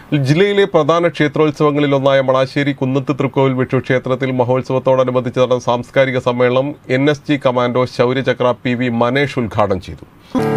ജില്ലയിലെ പ്രധാന ക്ഷേത്രോത്സവങ്ങളിലൊന്നായ മണാശ്ശേരി കുന്നത്ത് തൃക്കോവിൽ വിഷു ക്ഷേത്രത്തിൽ മഹോത്സവത്തോടനുബന്ധിച്ച് നടന്ന സാംസ്കാരിക സമ്മേളനം NSG commando Shauryachakra PV Manesh ഉദ്ഘാടനം ചെയ്തു.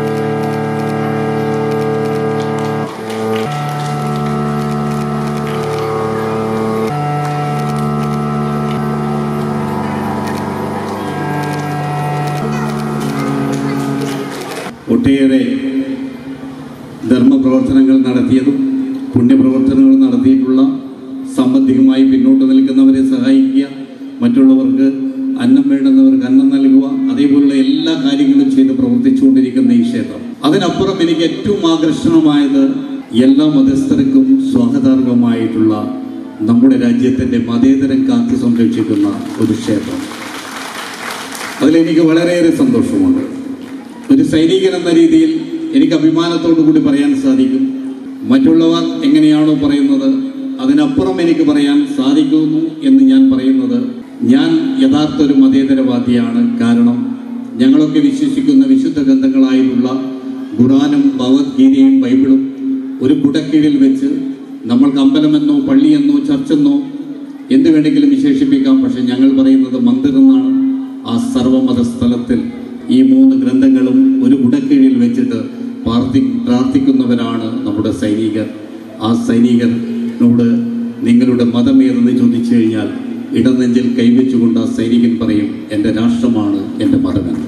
ഒട്ടേറെ ധർമ്മപ്രവർത്തനങ്ങൾ നടത്തിയതും പുണ്യപ്രവർത്തനങ്ങൾ നടത്തിയിട്ടുള്ള, സാമ്പത്തികമായി പിന്നോട്ട് നിൽക്കുന്നവരെ സഹായിക്കുക, മറ്റുള്ളവർക്ക് അന്നം വേണ്ടുന്നവർക്ക് അന്നം നൽകുക, അതേപോലുള്ള എല്ലാ കാര്യങ്ങളും ചെയ്ത് പ്രവർത്തിച്ചുകൊണ്ടിരിക്കുന്ന ഈ ക്ഷേത്രം. അതിനപ്പുറം എനിക്ക് ഏറ്റവും ആകർഷണമായത് എല്ലാ മതസ്ഥർക്കും സ്വാഗതാർഹമായിട്ടുള്ള നമ്മുടെ രാജ്യത്തിൻ്റെ മതേതരം കാത്തു സംരക്ഷിക്കുന്ന ഒരു ക്ഷേത്രം. അതിലെനിക്ക് വളരെയേറെ സന്തോഷമുണ്ട്. ഒരു സൈനികൻ എന്ന രീതിയിൽ എനിക്ക് അഭിമാനത്തോടു കൂടി പറയാൻ സാധിക്കും, മറ്റുള്ളവർ എങ്ങനെയാണോ പറയുന്നത് അതിനപ്പുറം എനിക്ക് പറയാൻ സാധിക്കുന്നു എന്ന് ഞാൻ പറയുന്നത്, ഞാൻ യഥാർത്ഥ ഒരു മതേതരവാദിയാണ്. കാരണം ഞങ്ങളൊക്കെ വിശ്വസിക്കുന്ന വിശുദ്ധ ഗ്രന്ഥങ്ങളായിട്ടുള്ള ഖുർആനും ഭഗവത്ഗീതയും ബൈബിളും ഒരു കുടക്കീഴിൽ വെച്ച് നമ്മൾക്ക് അമ്പലമെന്നോ പള്ളിയെന്നോ ചർച്ചെന്നോ എന്ത് വേണമെങ്കിലും വിശേഷിപ്പിക്കാം. പക്ഷെ ഞങ്ങൾ പറയുന്നത് മന്ദിർ എന്നാണ്. ആ സർവമത സ്ഥലത്തിൽ ഈ 3 ഗ്രന്ഥങ്ങളും ഒരു കുടക്കീഴിൽ വെച്ചിട്ട് പ്രാർത്ഥിക്കുന്നവരാണ് നമ്മുടെ സൈനികർ. ആ സൈനികനോട് നിങ്ങളുടെ മതം ഏതെന്ന് ചോദിച്ചു കഴിഞ്ഞാൽ ഇടനെഞ്ചിൽ കൈവച്ചുകൊണ്ട് ആ സൈനികൻ പറയും, എൻ്റെ രാഷ്ട്രമാണ് എൻ്റെ മതമെന്ന്.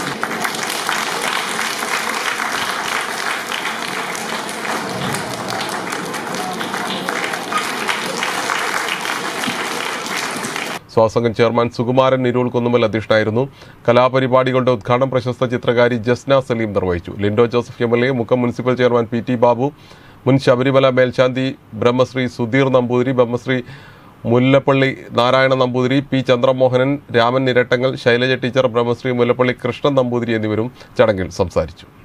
സ്വാസംഘം ചെയർമാൻ സുകുമാരൻ നിരൂൾ കുന്നുമൽ അധ്യക്ഷനായിരുന്നു. കലാപരിപാടികളുടെ ഉദ്ഘാടനം പ്രശസ്ത ചിത്രകാരി ജസ്ന സലീം നിർവഹിച്ചു. Lindo Joseph MLA, Mukkam municipal chairman PT Babu, മുൻ ശബരിമല മേൽശാന്തി ബ്രഹ്മശ്രീ സുധീർ നമ്പൂതിരി, ബ്രഹ്മശ്രീ മുല്ലപ്പള്ളി നാരായണ നമ്പൂതിരി, P ചന്ദ്രമോഹനൻ, രാമൻ നിരട്ടങ്ങൽ, ശൈലജ ടീച്ചർ, ബ്രഹ്മശ്രീ മുല്ലപ്പള്ളി കൃഷ്ണൻ നമ്പൂതിരി എന്നിവരും ചടങ്ങിൽ സംസാരിച്ചു.